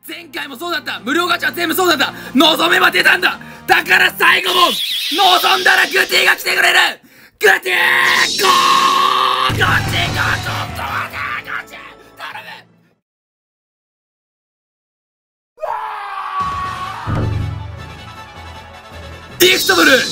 前回もそうだった。無料ガチャは全部そうだった。望めば出たんだ。だから最後も望んだらグティが来てくれる。グティーゴー、グティーゴー、ちょっと待って、ガチャ頼む。イクトブル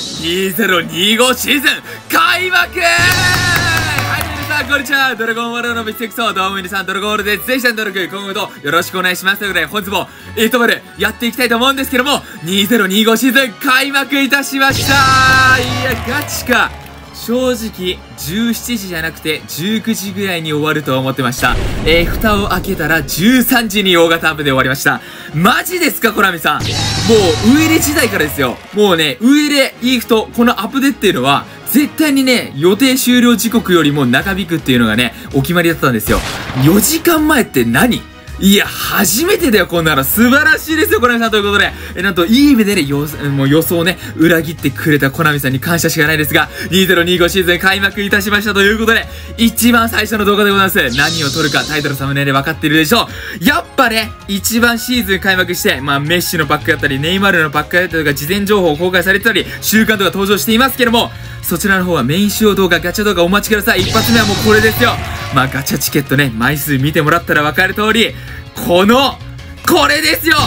2025シーズン開幕。こんにちは、ドラゴンワールドのビステクソ、どうも皆さん、ドラゴンワールドでぜひ登録、今後とよろしくお願いします。ということで、本日もイクトブルやっていきたいと思うんですけども、2025シーズン開幕いたしました。いや、ガチか。正直、17時じゃなくて19時ぐらいに終わると思ってました。蓋を開けたら13時に大型アップで終わりました。マジですか、コナミさん。もう、ウエレ時代からですよ。もうね、ウエレ、イーフト、このアップデっていうのは、絶対にね、予定終了時刻よりも長引くっていうのがね、お決まりだったんですよ。4時間前って何？いや、初めてだよ、こんなの。素晴らしいですよ、コナミさん。ということで、なんと、いい意味でね、もう予想をね、裏切ってくれたコナミさんに感謝しかないですが、2025シーズン開幕いたしましたということで、一番最初の動画でございます。何を撮るか、タイトルサムネイル分かってるでしょう。やっぱね、一番シーズン開幕して、まあ、メッシのパックだったり、ネイマールのパックだったりとか、事前情報公開されてたり、週間とか登場していますけども、そちらの方はメイン仕様動画、ガチャ動画お待ちください。一発目はもうこれですよ。まあ、ガチャチケットね、枚数見てもらったら分かる通り、これですよ。はい、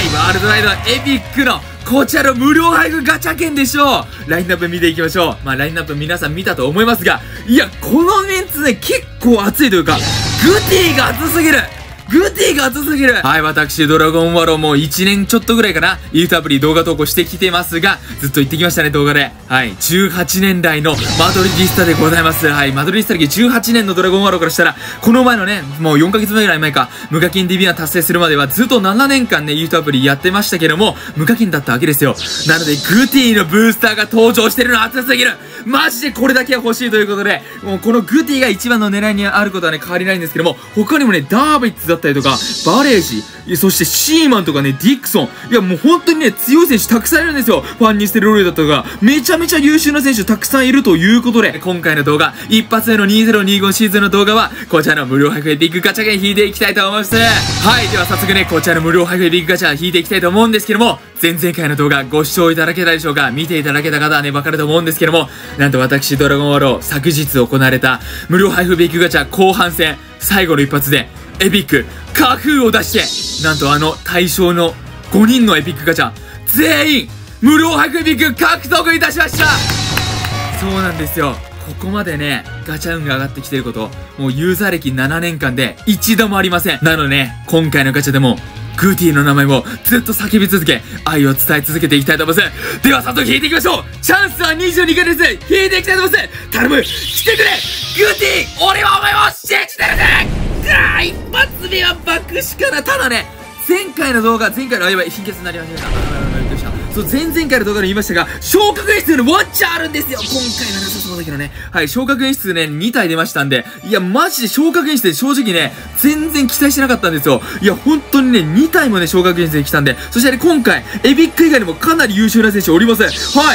ワールドワイドエピックのこちらの無料配布ガチャ券でしょう。ラインナップ見ていきましょう。まあ、ラインナップ皆さん見たと思いますが、いや、このメンツね、結構熱いというか、グティが熱すぎる。グティが熱すぎる。はい、私、ドラゴンワローも1年ちょっとぐらいかな、ユートアプリ動画投稿してきてますが、ずっと言ってきましたね、動画で。はい、18年来のマドリディスタでございます。はい、マドリディスタ歴18年のドラゴンワローからしたら、この前のね、もう4ヶ月ぐらい前か、無課金ディビアン達成するまではずっと7年間ね、ユートアプリやってましたけども、無課金だったわけですよ。なので、グティのブースターが登場してるの熱すぎる。マジでこれだけは欲しいということで、もうこのグティが一番の狙いにあることはね、変わりないんですけども、他にもね、ダービッツだったりとか、バレージ、そしてシーマンとかね、ディクソン。いや、もう本当にね、強い選手たくさんいるんですよ。ファンニステルロイだったとか、めちゃめちゃ優秀な選手たくさんいるということで、今回の動画、一発目の2025シーズンの動画は、こちらの無料配布エピックガチャ券引いていきたいと思います。はい、では早速ね、こちらの無料配布エピックガチャ引いていきたいと思うんですけども、前々回の動画ご視聴いただけたでしょうか？見ていただけた方はね、わかると思うんですけども、なんと私、ドラゴンワロー、昨日行われた無料配布エピックガチャ後半戦、最後の一発で、エピック、カフーを出して、なんと対象の5人のエピックガチャ、全員、無料配布エピック獲得いたしました。そうなんですよ。ここまでね、ガチャ運が上がってきてること、もうユーザー歴7年間で一度もありません。なのでね、今回のガチャでも、グーティーの名前をずっと叫び続け、愛を伝え続けていきたいと思います。では早速引いていきましょう。チャンスは22回です。引いていきたいと思います。頼む、来てくれグーティー、俺はお前を信じてるぜ。一発目は爆死かな。ただね、前回のやばい、貧血になりました。そう、前々回の動画で言いましたが、昇格演出のワンチャンあるんですよ。今回はなさそうだけどね。はい、昇格演出ね、2体出ましたんで、いや、マジで昇格演出で正直ね、全然期待してなかったんですよ。いや、本当にね、2体もね、昇格演出で来たんで、そしてね、今回、エピック以外にもかなり優秀な選手おりません。はい、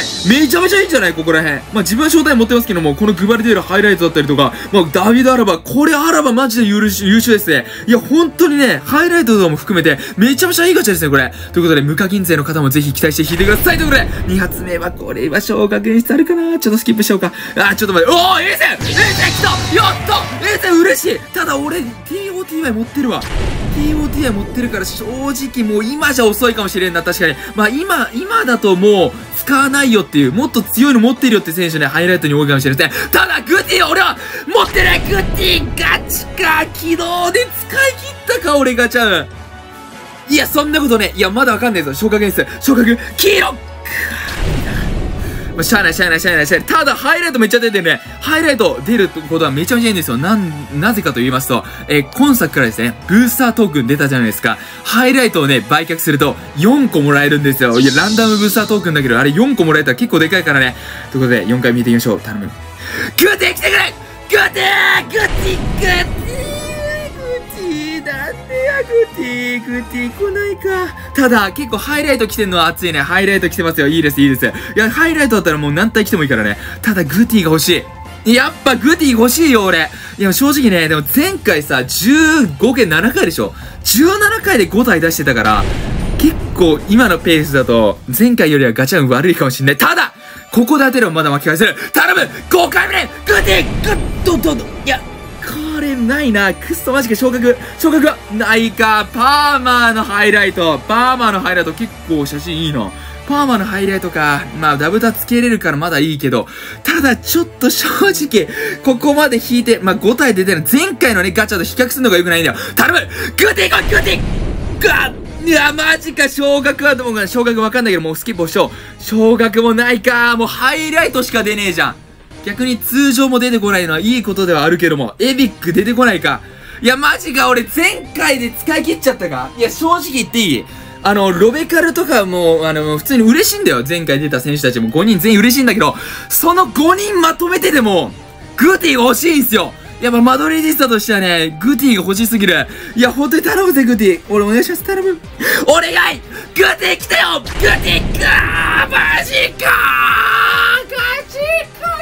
めちゃめちゃいいんじゃないここら辺。まあ、自分は招待持ってますけども、このグバルディールハイライトだったりとか、まあ、ダビド・アラバ、これアラバマジで優秀ですね。いや、本当にね、ハイライトとかも含めて、めちゃめちゃいいガチャですね、これ。ということで、無課金勢の方もぜひ期待して引いてください。ということで、2発目は、これは昇格演出あるかな。ちょっとスキップしようか。ちょっと待って。おー、エーセン来たやったエーセン嬉しい。ただ俺、TOTY 持ってるわ。TOTY 持ってるから、正直もう今じゃ遅いかもしれんな、確かに。まあ今だともう、使わないよっていう、もっと強いの持ってるよって選手ね、ハイライトに多いかもしれません。ただ、グティ俺は、持ってないグティガチか昨日で使い切ったか、俺ガチャ。いや、そんなことね。いや、まだわかんないぞ。昇格演出。昇格、黄色まあ、しゃあない。ただ、ハイライトめっちゃ出てるね。ハイライト出ることはめちゃめちゃいいんですよ。なぜかと言いますと、今作からですね、ブースタートークン出たじゃないですか。ハイライトをね、売却すると4個もらえるんですよ。いや、ランダムブースタートークンだけど、あれ4個もらえたら結構でかいからね。ということで、4回見ていきましょう。頼む。グティ来てくれグティなんでや、グティ来ないか。ただ、結構ハイライト来てんのは熱いね。ハイライト来てますよ。いいです。いや、ハイライトだったらもう何体来てもいいからね。ただ、グティが欲しい。 やっぱグティ欲しいよ、俺。いや、正直ね、でも前回さ、15件7回でしょ ?17 回で5体出してたから、結構今のペースだと、前回よりはガチャ運悪いかもしんない。ただここで当てればまだ巻き返せる。頼む !5 回目でグティグッとどんどん。いや、これないな。くっそマジか、昇格がないか。パーマーのハイライト結構写真いいな。パーマのハイライトか。まあ、ダブタつけれるからまだいいけど。ただ、ちょっと正直、ここまで引いて、まあ、5体出てる。前回のね、ガチャと比較するのが良くないんだよ。頼むグティ来いグティガッいや、マジか、昇格はどうかな。昇格わかんないけど、もうスキップをしよう。昇格もないか。もうハイライトしか出ねえじゃん。逆に通常も出てこないのはいいことではあるけども、エビック出てこないか。いや、マジか、俺前回で使い切っちゃったか。いや、正直言っていい？ロベカルとかも、普通に嬉しいんだよ。前回出た選手たちも5人全員嬉しいんだけど、その5人まとめてでも、グティが欲しいんすよ。やっぱマドリーディスタとしてはね、グティが欲しすぎる。いや、ほんとに頼むぜ、グティ。俺お願いします、頼む。お願いグティ来たよグティかーマジかーガチか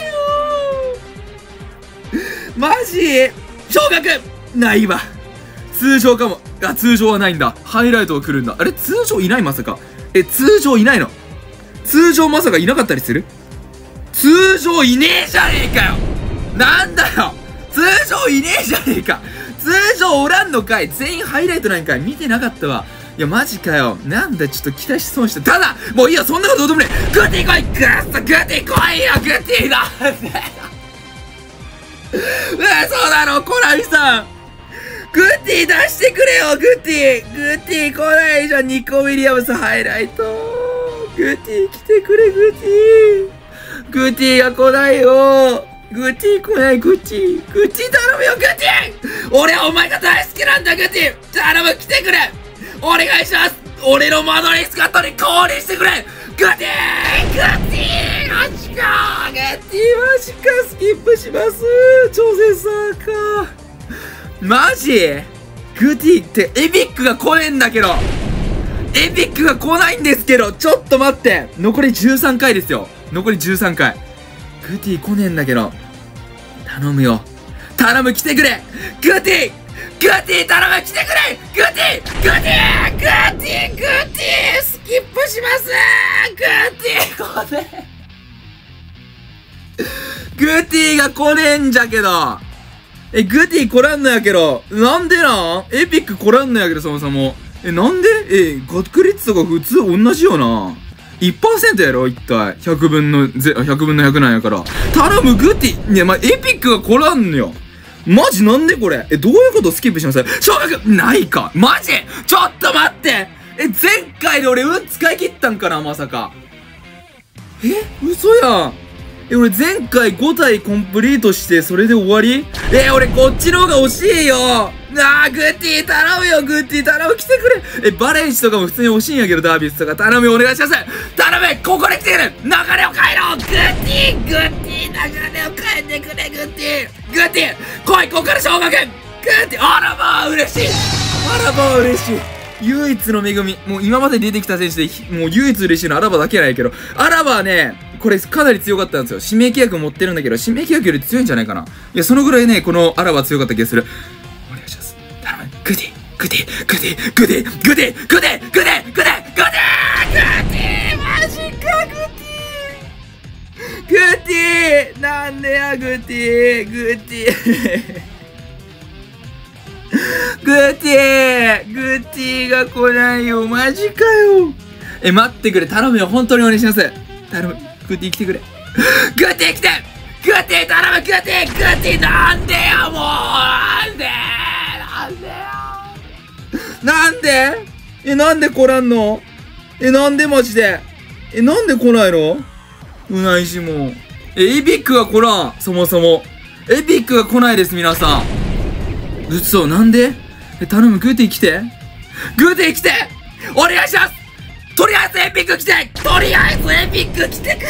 よーマジ昇格ないわ。通常かも。あ、通常はないんだ。ハイライトが来るんだ。あれ通常いないまさか。通常いないの？通常まさかいなかったりする？通常いねえじゃねえかよなんだよ通常いねえじゃねえか通常おらんのかい全員ハイライトなんかい見てなかったわ。いや、マジかよ。なんだ、ちょっと期待しそうにした。ただもういいよ、そんなことどうでもねえ。グティ来いグティ来いよグティなんで嘘だろ、コナミさんグティ出してくれよグティ来ないじゃん。ニコ・ウィリアムスハイライトグティ来てくれグティが来ないよグティ来ないグティ頼むよグティ俺はお前が大好きなんだグティ頼む来てくれお願いします俺のマドリースカットに降臨してくれグティマジかスキップします挑戦サーかマジグティってエピックが来ねえんだけどエピックが来ないんですけどちょっと待って残り13回ですよ残り13回グティ来ねえんだけど頼むよ頼む来てくれグティ頼む来てくれグティスキップしますグティ来ねえグティが来ねえんじゃけどグティ来らんのやけどなんでなんエピック来らんのやけどそもそもなんで確率とか普通同じよな 1% やろ一体100分の100なんやから頼むグティいやエピックが来らんのよマジなんでこれどういうことスキップします昇格ないかマジちょっと待って前回で俺運使い切ったんかなまさか嘘やん俺前回5体コンプリートしてそれで終わり俺こっちの方が惜しいよグティ頼むよグティ頼む来てくれバレンシとかも普通に惜しいんやけどダービスとか頼むよお願いします頼むここに来てくれ流れを変えろグティ流れを変えてくれグティ来いここから昇格グティあらまあ嬉しい唯一の恵みもう今まで出てきた選手でもう唯一嬉しいのはアラバだけやないけどアラバはねこれかなり強かったんですよ指名契約持ってるんだけど指名契約より強いんじゃないかないやそのぐらいねこのアラバ強かった気がするお願いします頼むグティマジかグティなんでやグティが来ないよマジかよ待ってくれ頼むよ本当にお願いします頼むグティ来てくれグティ来てグティ頼むグティなんでよもうなんで来らんのなんでマジでなんで来ないのうないしもエピックが来らんそもそもエピックが来ないです皆さん嘘なんで頼むグティ来てお願いしますとりあえずエピック来てくれ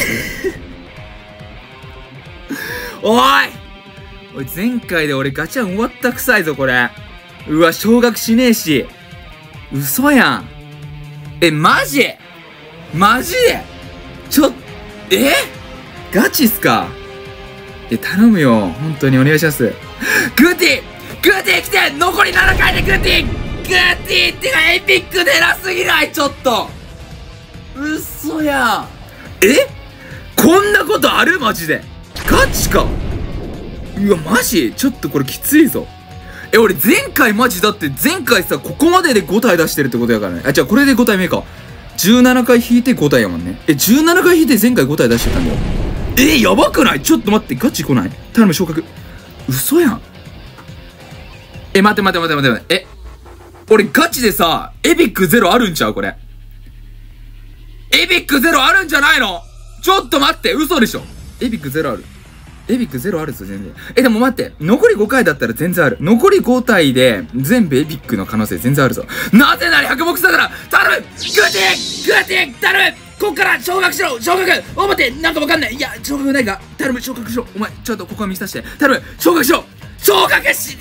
おい前回で俺ガチャン終わったくさいぞこれうわ昇格しねえし嘘やんマジでガチっすか頼むよ。本当にお願いします。グーティ来て、残り7回でグーティってかエピック出なすぎない？ちょっと。嘘やん。こんなことある？マジで。ガチか。うわ、マジ？ちょっとこれきついぞ。俺前回マジだって前回さ、ここまでで5体出してるってことやからね。じゃあこれで5体目か。17回引いて5体やもんね。17回引いて前回5体出してたんだよ。やばくない？ちょっと待って、ガチ来ない？頼む、昇格。嘘やん。待って。俺ガチでさ、エピック0あるんちゃうこれ。エピック0あるんじゃないの？ちょっと待って、嘘でしょ。エピック0ある。エピック0あるぞ、全然。でも待って、残り5回だったら全然ある。残り5体で全部エピックの可能性全然あるぞ。なぜなら100ボックスだから、頼む！グーティ頼む！こっから昇格しろ！昇格！お待って、なんかわかんない。いや、昇格ないか。頼む、昇格しろ。お前、ちょっとここは見させて。頼む、昇格しろ！昇格し！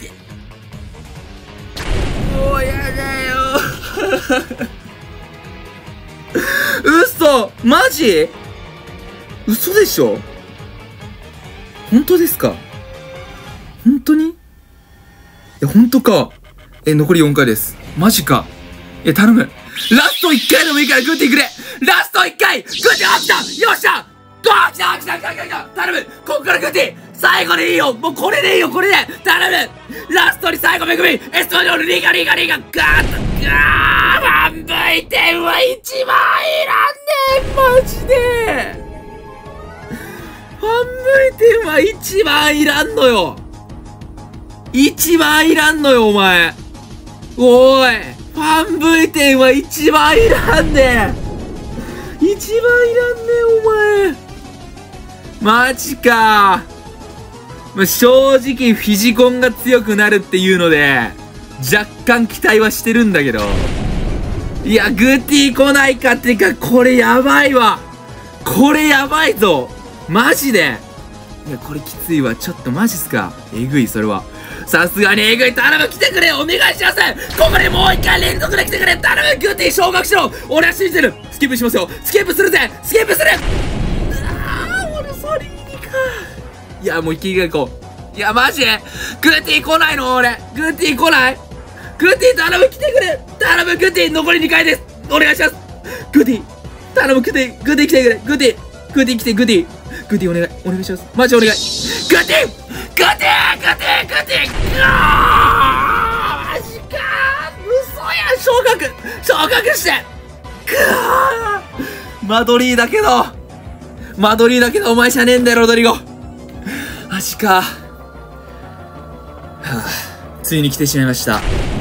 もうやだよ。嘘！マジ？嘘でしょ？本当ですか？本当に？本当か。残り4回です。マジか。頼む。ラスト1回でもいいからグッティくれ！ラスト1回！グッティ起きた！よっしゃ！来た！頼む！こっからグッティ！最後でいいよ！もうこれでいいよ、これで！頼む！ラストに最後めぐみ！エストニョールリガーッと！半分点は1万いらんねん！マジで！半分点は1万いらんのよ！ 1 万いらんのよ、お前！おい！半分点は1万いらんねん！ 1 万いらんねん、お前！マジか。正直フィジコンが強くなるっていうので、若干期待はしてるんだけど。いや、グッティ来ないかってか、これやばいわ。これやばいぞ。マジで。いや、これきついわ。ちょっとマジっすか。えぐい、それは。さすがにえぐい。頼む、来てくれ。お願いします。ここでもう一回連続で来てくれ。頼む、グッティ昇格しろ。俺は信じてる。スキップしますよ。スキップするぜ。スキップする。俺それいいか。いや、もう一気に行こう。いや、マジグッティ来ないの？俺。グッティ来ない？グッティ頼む、来てくれ。頼む、グッティ残り2回です。お願いします。グッティ頼む、グッティ来てくれ。グッティ来て、グッティお願いします。マジお願い。グッティマジかー。嘘や。昇格して。マドリーだけどお前じゃねえんだよ、ロドリゴ。マジか。ついに来てしまいました。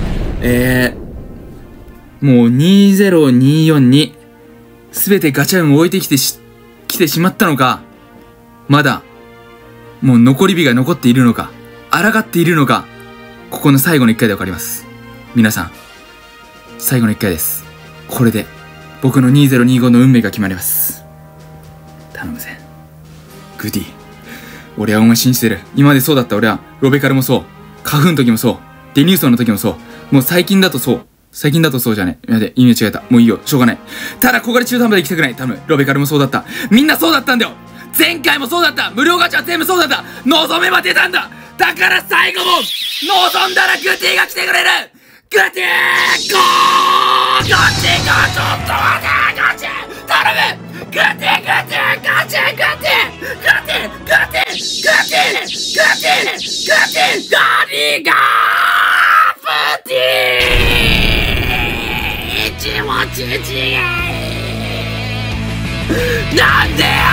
もう2024に全てガチャ運を置いてきてしまったのか、まだもう残り火が残っているのか、抗っているのか、ここの最後の1回で分かります。皆さん、最後の1回です。これで僕の2025の運命が決まります。頼むぜグディ。俺はお前信じてる。今までそうだった。俺はロベカルもそう、花粉の時もそう、デニューソンの時もそう、もう最近だとそうじゃねえ。やで、意味間違えた。もういいよ、しょうがない。ただここで中途半端で行きたくない。頼む。ロベカルもそうだった。みんなそうだったんだよ。前回もそうだった。無料ガチャは全部そうだった。望めば出たんだ。だから最後も望んだらグティが来てくれる。グティゴーちょっと待て。ガチ頼む。グティガチ何がプティ気持ち違い。なんでよ